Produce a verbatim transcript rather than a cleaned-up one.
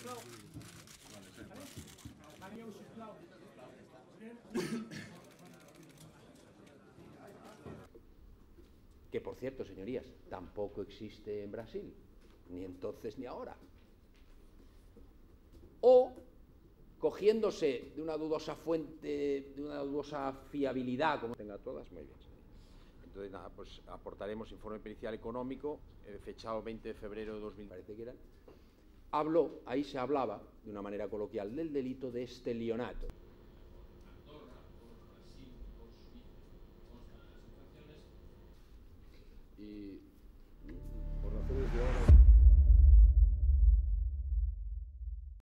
Que, por cierto, señorías, tampoco existe en Brasil, ni entonces ni ahora. O, cogiéndose de una dudosa fuente, de una dudosa fiabilidad, como tenga todas, muy bien. Entonces, nada, pues aportaremos informe pericial económico, eh, fechado veinte de febrero de dos mil, parece que era. Habló, ahí se hablaba, de una manera coloquial, del delito de estelionato. Y